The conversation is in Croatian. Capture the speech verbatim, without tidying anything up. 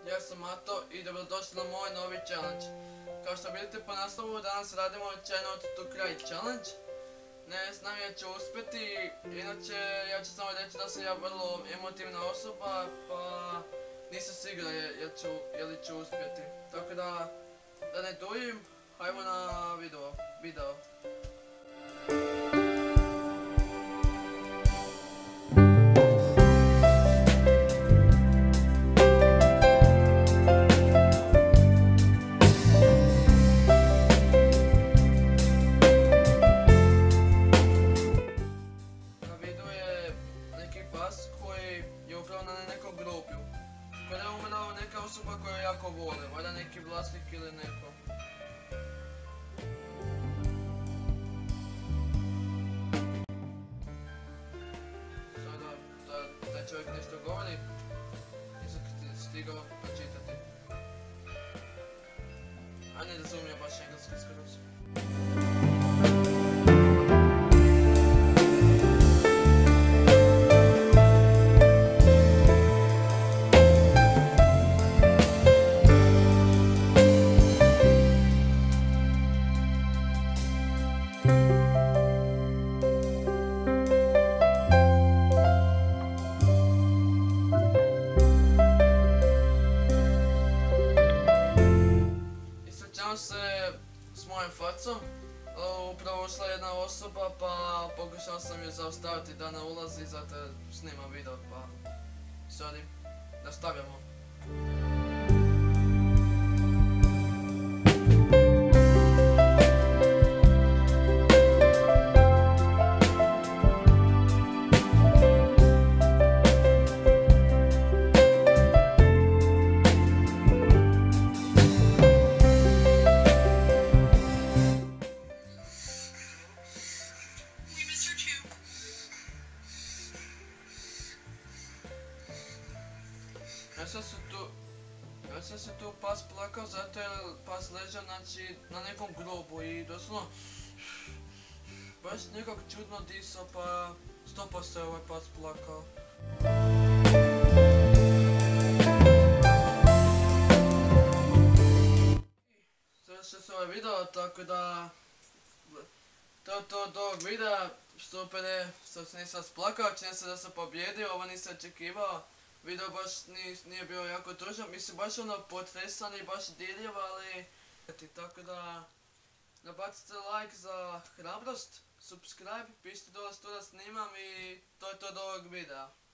ja sam Mato i dobrodošli na moj novi challenge. Kao što vidite po naslovu, danas radimo Channel to Cry challenge. Ne znam ja ću uspjeti, inače ja ću samo reći da sam ja vrlo emotivna osoba, pa nisam siguran je li ću uspjeti. Tako da, da ne duljim, hajmo na video. video. Koji je upravo na nekom groblju. Kada je umrao neka osoba koju jako vole, valjda neki vlasnik ili neko. Sada da taj čovjek nešto govori, nisam stigao pročitati. A ne razumio baš engleski skroz. Ispričavam se s mojom facom, upravo ušla jedna osoba pa pokušao sam je zaustaviti da ne ulazi, zato snimam video, pa sorry, nastavljamo. Ja sam se tu, ja sam se tu pas plakao zato jer pas ležao znači, na nekom grobu i doslovno baš nekako čudno disao pa sto se ovaj pas plakao. Završio se ovaj video, tako da to je to od ovog videa. Super je što se nisam splakao, čini se da sam pobjedio, ovo nisam očekivao. Video baš nije bio jako tužan, mislim baš ono potresan i baš dirljiv, ali tako da nabacite like za hrabrost, subscribe, pišite dole što da snimam i to je to od ovog videa.